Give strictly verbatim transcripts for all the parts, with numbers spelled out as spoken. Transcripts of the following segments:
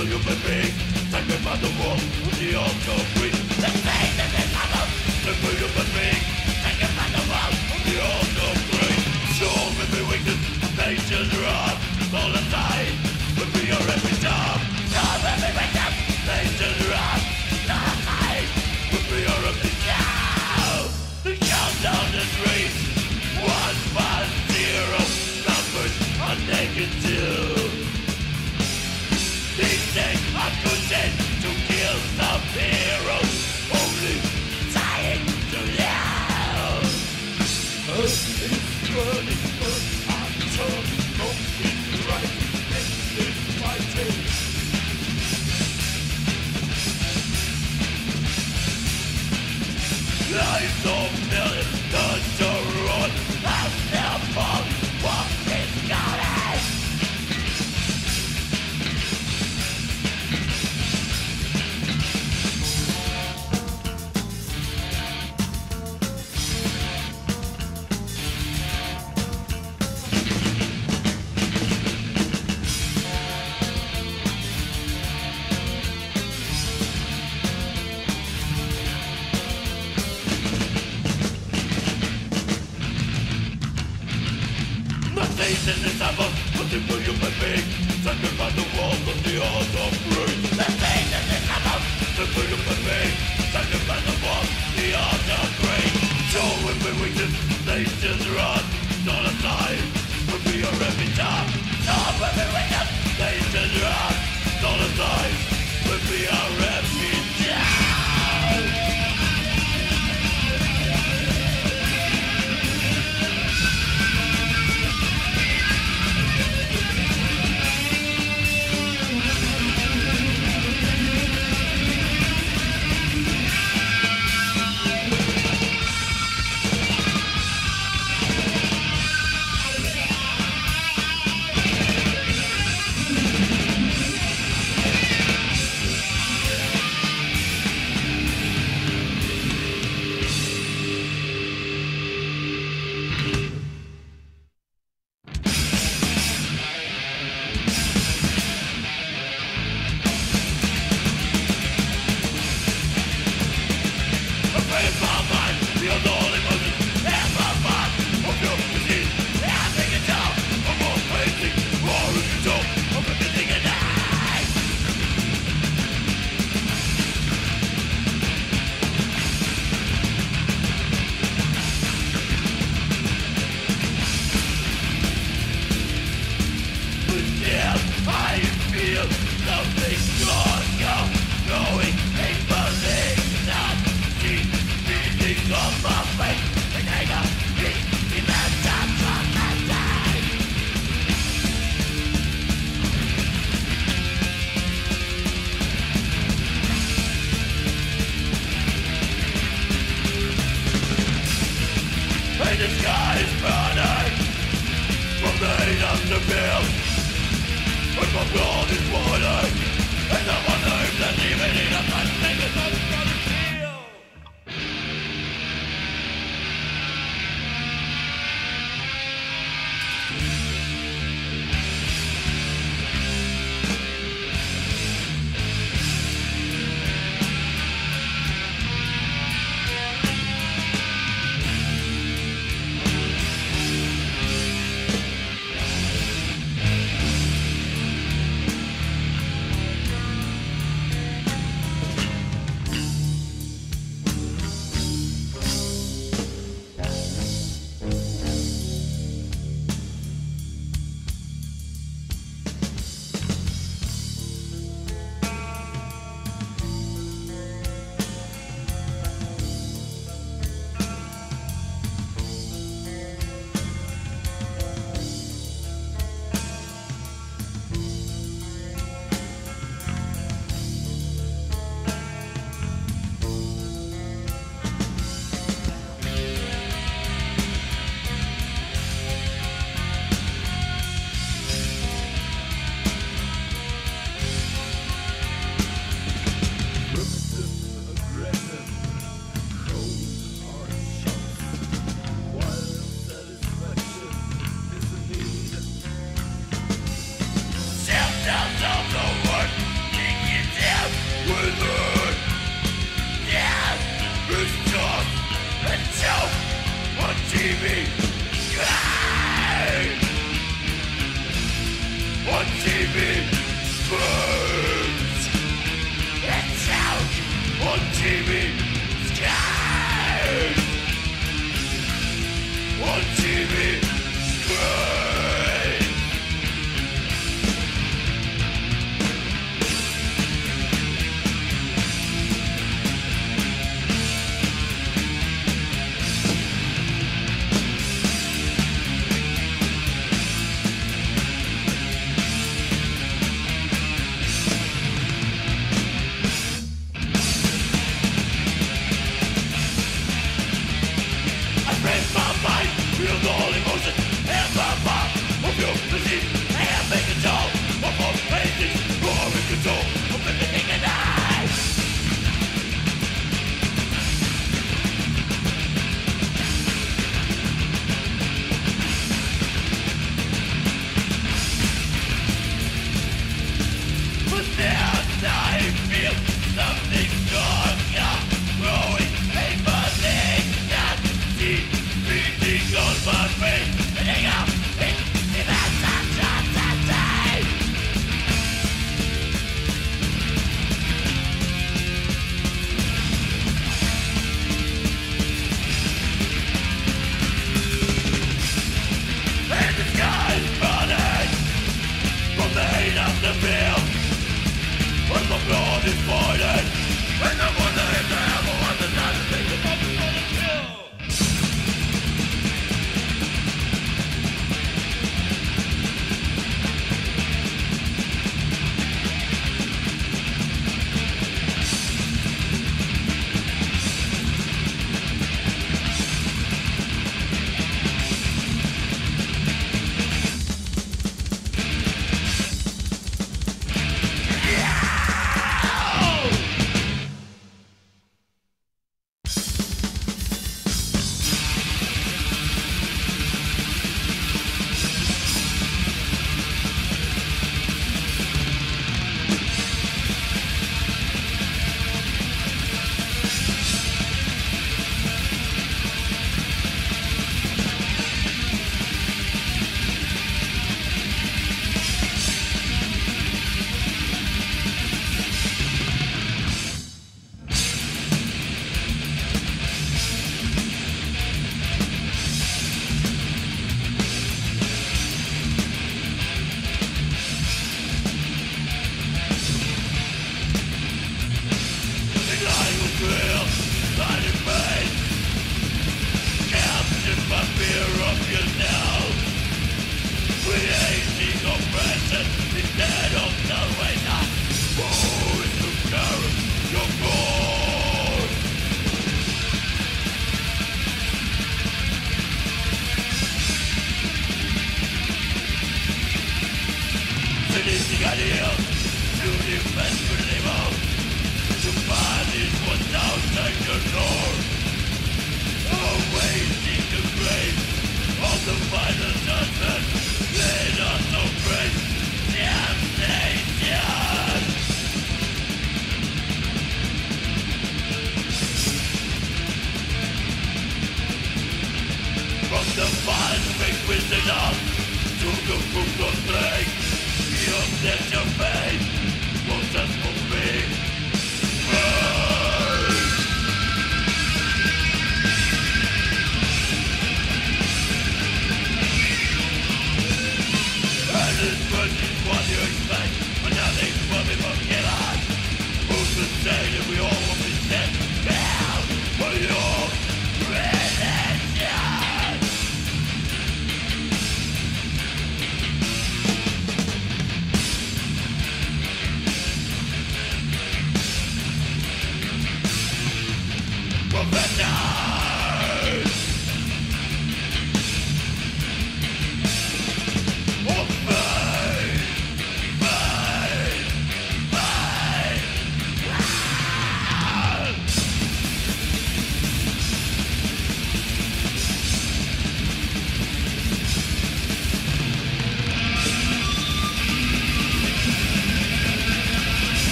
simple human being, taken by the wall of the altar breed. The faith that is humble, simple human being, taken by the wall of the altar breed. Sure with me weakness, nature's wrath, all aside, would be your every job. Sure with me weakness, nature's wrath, all aside, would be your every job. The countdown is raised, one past zero, numbers are negative. These days are content to kill some heroes, only dying to live. Earth is burning, earth I'm turning, wrong is right, this is fighting. Lives of millions turn to ruin, I'll still fall, what is going? In this hour, nothing will you but be Sundered by the walls of the odds of breed. The faith in this hour, nothing will you but be Sundered by the walls of the odds of breed. So when we weakness, nations run, not aside, would be your every time. So when we weakness, nations run, not aside, would be our every time.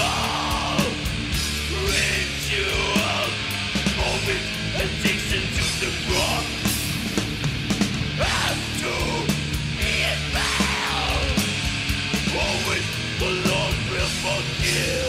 Ritual, moment, addiction to the rock. Have to be bound. Always the Lord will forgive.